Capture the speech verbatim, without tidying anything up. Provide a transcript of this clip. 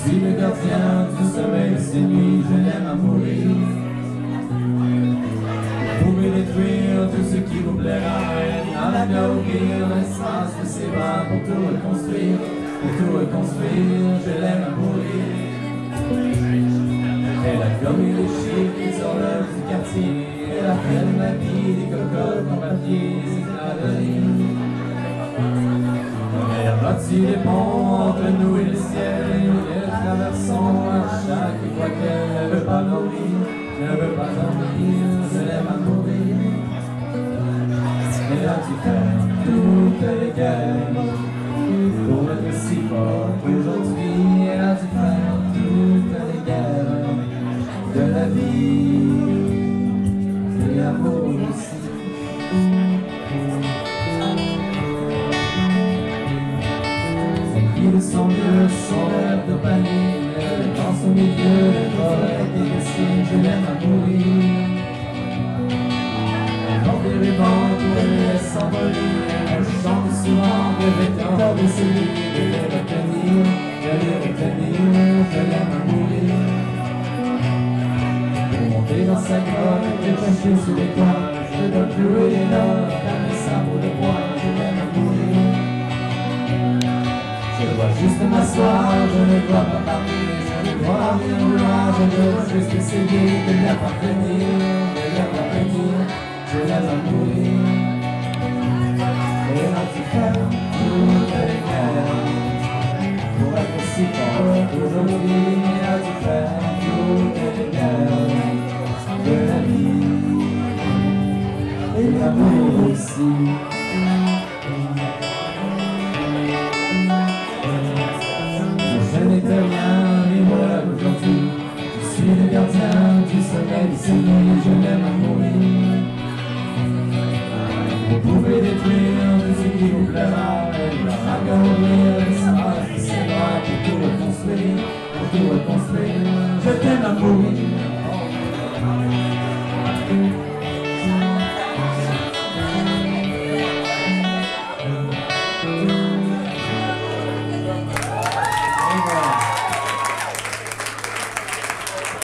suis le gardien du sommeil, ces nuits, je l'aime à mourir. Vous pouvez détruire tout ce qui vous plaira, et dans la bien ouvrir l'espace de ses bras pour tout reconstruire, pour tout reconstruire, je l'aime à mourir. Elle a commis les chiffres, les horloges du quartier, elle a fait de ma vie des cocottes en papier, c'est éclats de rire. Elle a bâti des ponts entre nous et le ciel, et nous les traversons à chaque fois qu'elle ne veut pas dormir, ne veut pas dormir, je l'aime à mourir. Elle a dû faire toutes les guerres pour être si forte aujourd'hui, elle a dû faire toutes les guerres de la vie, de l'amour aussi. Il son mieux, son rêve de panier, dans son milieu, les forêts dessine, je l'aime à mourir. Elle porte les vents, elle laisse s'envoler, elle chante souvent, rêvait encore de ses vies, de les retenir, de les retenir, je l'aime à mourir. Pour monter dans sa grotte, et cacher sous les toits, je dois jouer les notes, calmer sa peau de bois, je l'aime à mourir. Je dois juste m'asseoir, je ne dois pas parler, je ne dois rien vouloir, je dois juste essayer de l'appartenir, de l'appartenir, je l'aime à mourir. Elle a dû faire toutes les guerres pour être si forte aujourd'hui, elle a dû faire toutes les guerres de la vie et l'amour aussi. Je n'étais rien, et voilà aujourd'hui, je suis le gardien du sommeil, c'est lui, je l'aime à mourir. Vous pouvez détruire tout ce qui vous plaira, et la ouvrir l'espace de ses bras pour tout reconstruire, pour tout reconstruire, je t'aime à mourir.